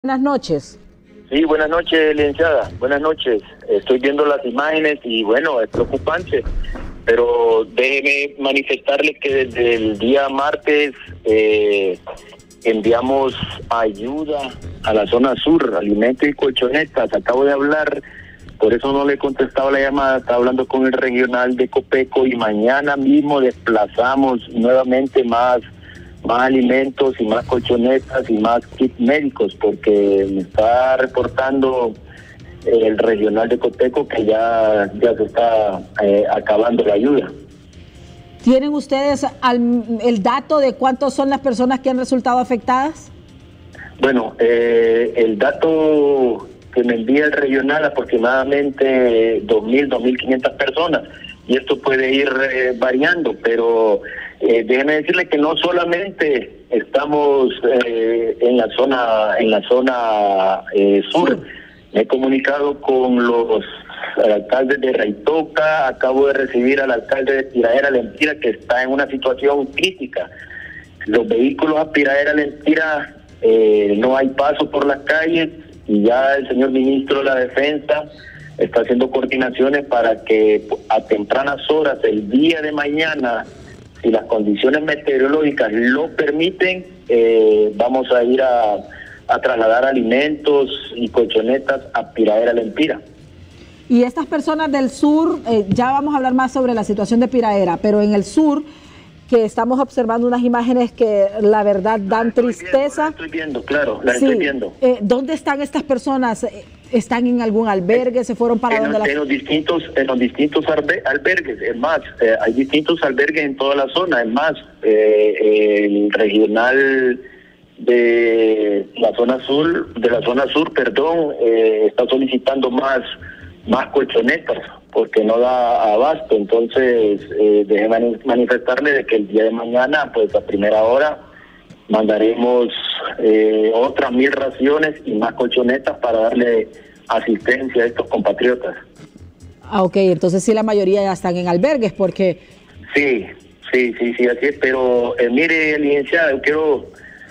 Buenas noches. Sí, buenas noches, licenciada. Buenas noches. Estoy viendo las imágenes y bueno, es preocupante. Pero déjeme manifestarle que desde el día martes enviamos ayuda a la zona sur, alimentos y colchonetas. Acabo de hablar, por eso no le he contestado la llamada. Estaba hablando con el regional de Copeco y mañana mismo desplazamos nuevamente más alimentos y más colchonetas y más kits médicos, porque me está reportando el regional de Copeco que ya se está acabando la ayuda. ¿Tienen ustedes el dato de cuántas son las personas que han resultado afectadas? Bueno, el dato que me envía el regional, aproximadamente 2.000, 2.500 personas, y esto puede ir variando, pero déjeme decirle que no solamente estamos en la zona sur. Me he comunicado con los alcaldes de Raitoca, acabo de recibir al alcalde de Piradera Lempira, que está en una situación crítica. Los vehículos a Piradera Lempira no hay paso por las calles, y ya el señor ministro de la Defensa está haciendo coordinaciones para que a tempranas horas el día de mañana, si las condiciones meteorológicas lo permiten, vamos a ir a trasladar alimentos y colchonetas a Piradera Lempira. Y estas personas del sur, ya vamos a hablar más sobre la situación de Piradera, pero en el sur, que estamos observando unas imágenes que la verdad dan tristeza. Estoy viendo, claro, estoy viendo. ¿Dónde están estas personas? ¿Están en algún albergue? ¿Se fueron para donde en los distintos albergues? Es más, hay distintos albergues en toda la zona. Es más, el regional de la zona sur, está solicitando más colchonetas porque no da abasto. Entonces, déjeme manifestarle de que el día de mañana, pues a primera hora, mandaremos otras 1.000 raciones y más colchonetas para darle asistencia a estos compatriotas. Ah, ok, entonces sí, la mayoría ya están en albergues, porque... Sí, así es, pero mire, licenciada, yo quiero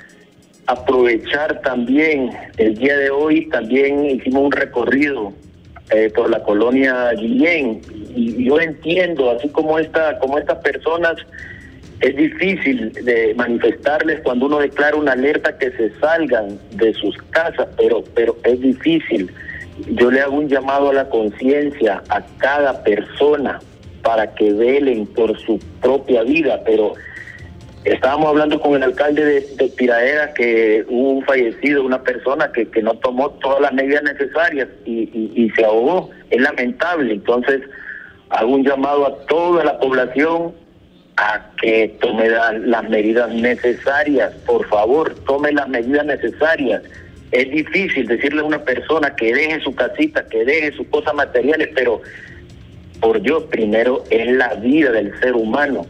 aprovechar también, el día de hoy también hicimos un recorrido por la colonia Guillén, y yo entiendo, así como estas personas, es difícil de manifestarles cuando uno declara una alerta que se salgan de sus casas, pero es difícil. Yo le hago un llamado a la conciencia a cada persona para que velen por su propia vida, pero estábamos hablando con el alcalde de Piradera que hubo un fallecido, una persona que no tomó todas las medidas necesarias y se ahogó. Es lamentable. Entonces hago un llamado a toda la población a que tome las medidas necesarias. Por favor, tome las medidas necesarias. Es difícil decirle a una persona que deje su casita, que deje sus cosas materiales, pero por Dios, primero es la vida del ser humano,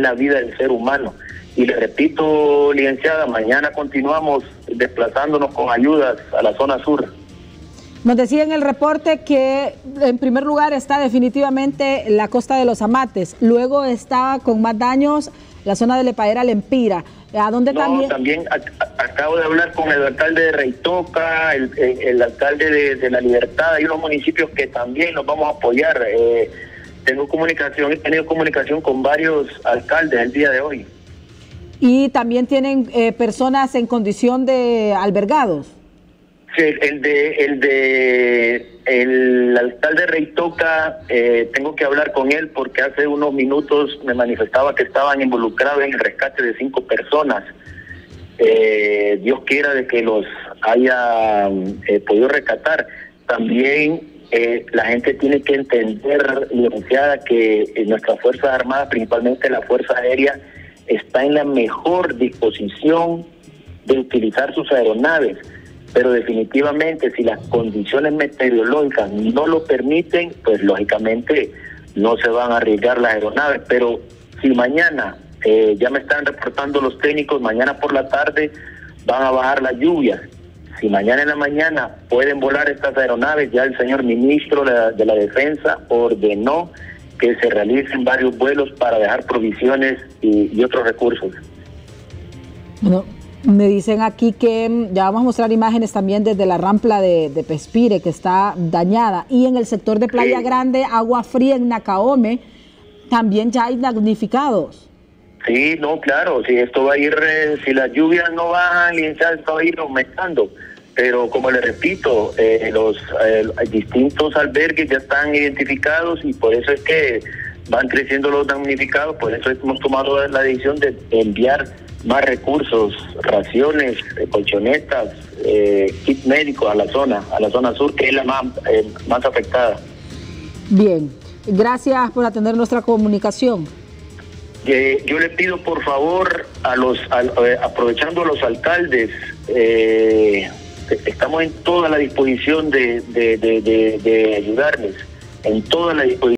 Y le repito, licenciada, mañana continuamos desplazándonos con ayudas a la zona sur. Nos decía en el reporte que en primer lugar está definitivamente la costa de los Amates, luego está con más daños la zona de Piradera Lempira. ¿A dónde también acabo de hablar con el alcalde de Raitoca, el alcalde de La Libertad. Hay unos municipios que también los vamos a apoyar. He tenido comunicación con varios alcaldes el día de hoy. ¿Y también tienen personas en condición de albergados? Sí, el alcalde de Raitoca, tengo que hablar con él porque hace unos minutos me manifestaba que estaban involucrados en el rescate de 5 personas. Dios quiera de que los haya podido rescatar. También la gente tiene que entender, licenciada, que nuestras Fuerzas Armadas, principalmente la Fuerza Aérea, está en la mejor disposición de utilizar sus aeronaves, pero definitivamente si las condiciones meteorológicas no lo permiten, pues lógicamente no se van a arriesgar las aeronaves. Pero si mañana, ya me están reportando los técnicos, mañana por la tarde van a bajar las lluvias. Si mañana en la mañana pueden volar estas aeronaves, ya el señor ministro de la Defensa ordenó que se realicen varios vuelos para dejar provisiones y otros recursos. Bueno, Me dicen aquí que ya vamos a mostrar imágenes también desde la rampla de Pespire, que está dañada, y en el sector de Playa Grande, Agua Fría en Nacaome, también ya hay damnificados. Sí, no, claro, si esto va a ir, si las lluvias no bajan, esto va a ir aumentando. Pero como le repito, los distintos albergues ya están identificados y por eso es que van creciendo los damnificados, por eso hemos tomado la decisión de enviar más recursos, raciones, colchonetas, kit médicos a la zona sur, que es la más afectada. Bien, gracias por atender nuestra comunicación. Yo le pido por favor aprovechando a los alcaldes, estamos en toda la disposición de ayudarles, en toda la disposición.